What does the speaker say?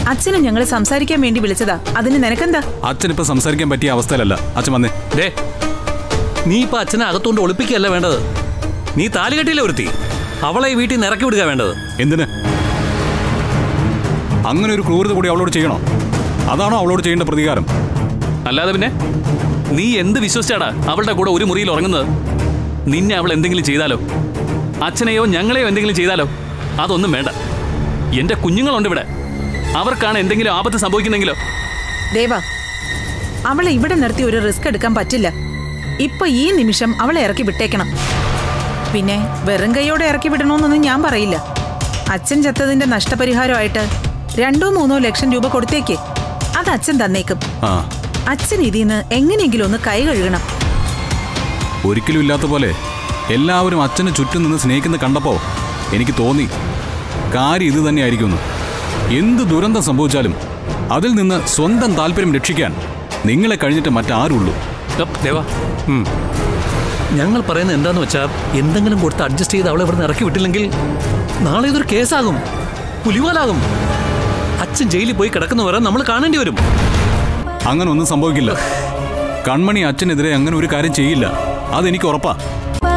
അച്ഛനും ഞങ്ങൾ സംസാരിക്കാൻ വേണ്ടി വിളിച്ചതാ. അതിന് നിനക്കെന്താ? അച്ഛനിപ്പോ സംസാരിക്കാൻ പറ്റിയ അവസ്ഥയിലല്ല. അച്ഛൻ വന്നേ. നീ ഇപ്പൊ അച്ഛനെ അകത്തോണ്ട് ഒളിപ്പിക്കുകയല്ല വേണ്ടത്. നീ താലികെട്ടിയില്ലേ ഒരുത്തി, അവളെ ഈ വീട്ടിൽ നിന്ന് ഇറക്കി വിടുക വേണ്ടത്. എന്തിന്? അങ്ങനെ ഒരു ക്രൂരത കൂടി അവളോട് ചെയ്യണോ? അതാണോ അവളോട് ചെയ്യേണ്ട പ്രതികാരം? അല്ലാതെ പിന്നെ നീ എന്ത് വിശ്വസിച്ചാടാ അവളുടെ കൂടെ ഒരു മുറിയിൽ ഉറങ്ങുന്നത്? നിന്നെ അവൾ എന്തെങ്കിലും ചെയ്താലോ, അച്ഛനെയോ ഞങ്ങളെയോ എന്തെങ്കിലും ചെയ്താലോ? അതൊന്നും വേണ്ട. എന്റെ കുഞ്ഞുങ്ങളുണ്ട് ഇവിടെ, അവർക്കാണ് എന്തെങ്കിലും ആപത്ത് സംഭവിക്കുന്നെങ്കിലോ? ദേവ, അവളെ ഇവിടെ നിർത്തി ഒരു റിസ്ക് എടുക്കാൻ പറ്റില്ല. ഇപ്പൊ ഈ നിമിഷം അവളെ ഇറക്കി വിട്ടേക്കണം. പിന്നെ വെറും കൈയോടെ ഇറക്കി വിടണമെന്നൊന്നും ഞാൻ പറയില്ല. അച്ഛൻ ചത്തതിന്റെ നഷ്ടപരിഹാരമായിട്ട് 2-3 ലക്ഷം രൂപ കൊടുത്തേക്ക്. അത് അച്ഛൻ തന്നേക്കും. അച്ഛൻ ഇതിന്ന് എങ്ങനെയെങ്കിലും ഒന്ന് കൈ കഴുകണം. ഒരിക്കലും ഇല്ലാത്ത പോലെ എല്ലാവരും അച്ഛന് ചുറ്റും നിന്ന് സ്നേഹിക്കുന്ന കണ്ടപ്പോ എനിക്ക് തോന്നി കാര്യം ഇത് തന്നെയായിരിക്കുന്നു. എന്ത് ദുരന്തം സംഭവിച്ചാലും അതിൽ നിന്ന് സ്വന്തം താല്പര്യം രക്ഷിക്കാൻ നിങ്ങളെ കഴിഞ്ഞിട്ട് മറ്റാരുള്ളൂ. ഞങ്ങൾ പറയുന്നത് എന്താന്ന് വെച്ചാൽ, എന്തെങ്കിലും കൊടുത്ത് അഡ്ജസ്റ്റ് ചെയ്ത് അവളെ ഇവിടുന്ന് ഇറക്കി വിട്ടില്ലെങ്കിൽ നാളെ ഇതൊരു കേസാകും, പുലിവാലാകും. അച്ഛൻ ജയിലിൽ പോയി കിടക്കുന്നവരെ നമ്മൾ കാണേണ്ടി വരും. അങ്ങനെ ഒന്നും സംഭവിക്കില്ല. കൺമണി അച്ഛനെതിരെ അങ്ങനെ ഒരു കാര്യം ചെയ്യില്ല. അതെനിക്ക് ഉറപ്പാ.